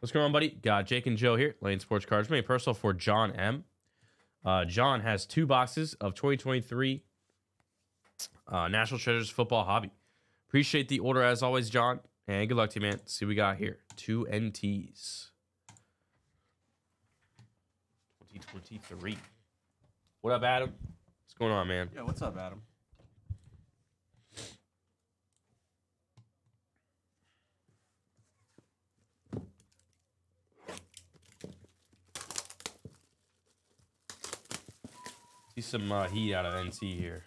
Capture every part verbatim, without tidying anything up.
What's going on, buddy? Got Jake and Joe here. Lane Sports Cards. Made personal for John M. Uh, John has two boxes of twenty twenty-three uh, National Treasures Football Hobby. Appreciate the order as always, John. And good luck to you, man. Let's see what we got here. Two N Ts. twenty twenty-three. What up, Adam? What's going on, man? Yeah, what's up, Adam? See some uh, heat out of N C here.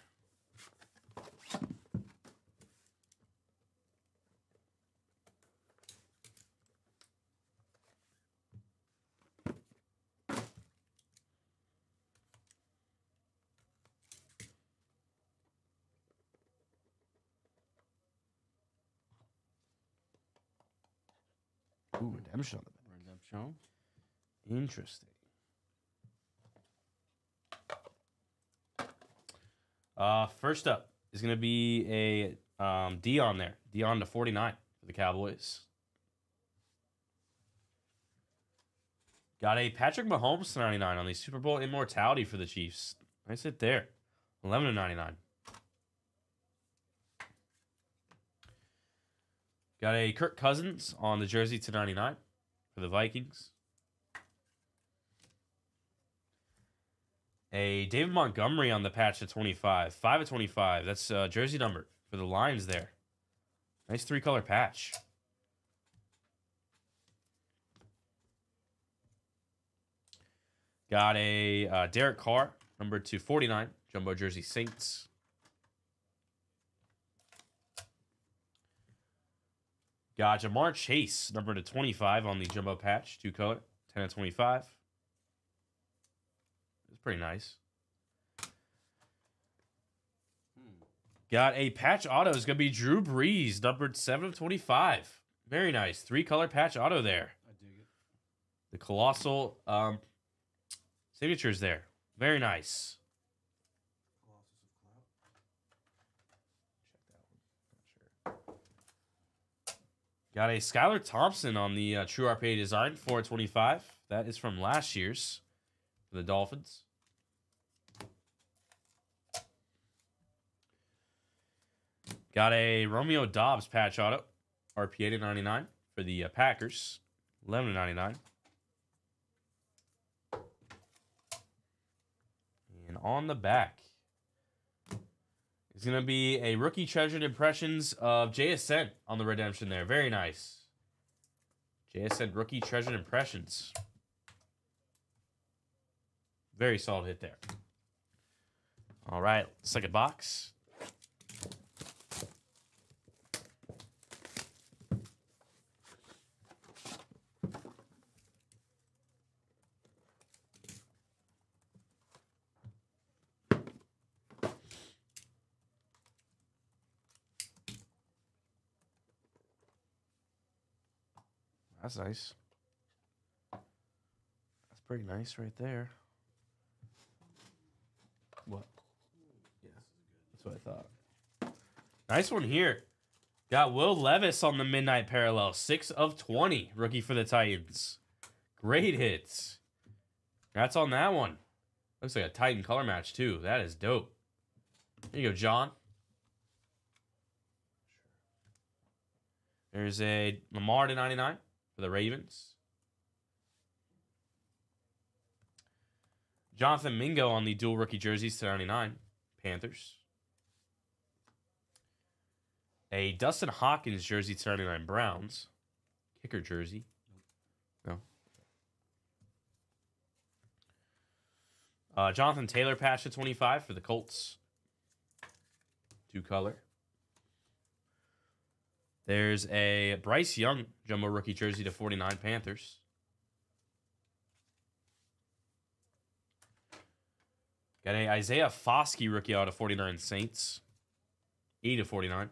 Ooh, redemption. Redemption. Interesting. Uh, first up is going to be a um, Dion there. Dion to forty-nine for the Cowboys. Got a Patrick Mahomes to ninety-nine on the Super Bowl immortality for the Chiefs. Nice hit there. eleven to ninety-nine. Got a Kirk Cousins on the jersey to ninety-nine for the Vikings. A David Montgomery on the patch to twenty-five. five of twenty-five. That's uh, jersey number for the Lions there. Nice three-color patch. Got a uh, Derek Carr, number two forty-nine. Jumbo jersey Saints. Got Jamar Chase, number to twenty-five on the jumbo patch. Two-color. ten of twenty-five. It's pretty nice. Hmm. Got a patch auto. It's going to be Drew Brees, numbered seven of twenty-five. Very nice. Three-color patch auto there. I dig it. The colossal um, signatures there. Very nice. Colossus of Clout. Check that one. Not sure. Got a Skylar Thompson on the uh, True R P A design. four of twenty-five. That is from last year's for the Dolphins. Got a Romeo Dobbs patch auto, R P A to ninety-nine for the uh, Packers, eleven to ninety-nine. And on the back is going to be a rookie treasured impressions of J S N on the redemption there. Very nice. J S N rookie treasured impressions. Very solid hit there. All right, second box. That's nice. That's pretty nice right there. What? Yeah, that's what I thought. Nice one here. Got Will Levis on the midnight parallel. six of twenty. Rookie for the Titans. Great hits. That's on that one. Looks like a Titan color match, too. That is dope. There you go, John. There's a Lamar to ninety-nine for the Ravens. Jonathan Mingo on the dual rookie jerseys to ninety-nine. Panthers. A Dustin Hopkins jersey to ninety-nine. Browns. Kicker jersey. No. Uh, Jonathan Taylor patch to twenty-five for the Colts. Two color. There's a Bryce Young jumbo rookie jersey to forty-nine. Panthers. Got a Isaiah Foskey rookie out of forty-nine Saints. eight of forty-nine.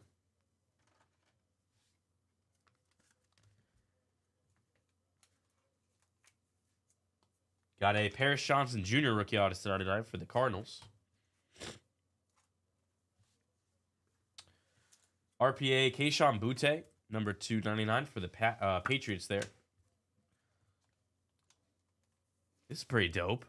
Got a Paris Johnson Junior rookie out of ninety-nine for the Cardinals. R P A Kayshon Boutte, number two ninety-nine for the pa uh, Patriots there. This is pretty dope.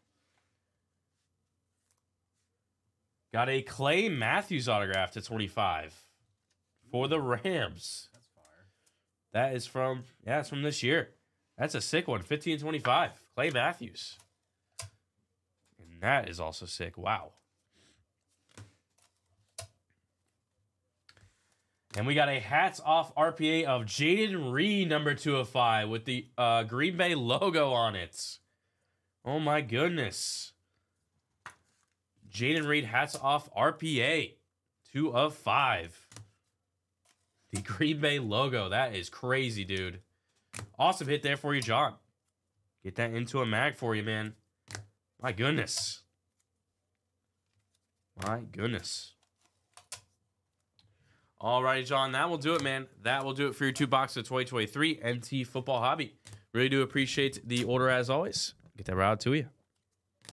Got a Clay Matthews autograph to twenty-five for the Rams. That's fire. That is from, yeah, it's from this year. That's a sick one. fifteen twenty-five. Clay Matthews. And that is also sick. Wow. And we got a hats off R P A of Jaden Reed, number two of five, with the uh, Green Bay logo on it. Oh my goodness. Jaden Reed hats off R P A, two of five. The Green Bay logo. That is crazy, dude. Awesome hit there for you, John. Get that into a mag for you, man. My goodness. My goodness. Alrighty, John. That will do it, man. That will do it for your two boxes of twenty twenty-three N T Football Hobby. Really do appreciate the order as always. Get that right out to you.